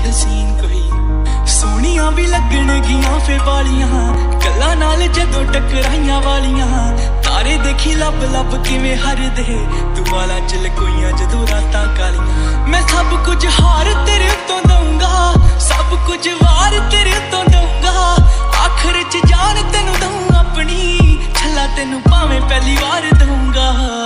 हसीन कोई सोहणियां भी लगणगियां फे वालियां गल्लां नाल जदों टकराइयां वालियां तारे देखी लब लब किवें हरदे तू वाला च लकोइयां जदों रातां कालियां मैं सब कुछ हार तेरे उत्तों दूंगा सब कुछ वार तेरे उत्तों दूंगा आखिर च जान तेनू दूं अपनी छला तेनू भावें पहली वार दूंगा।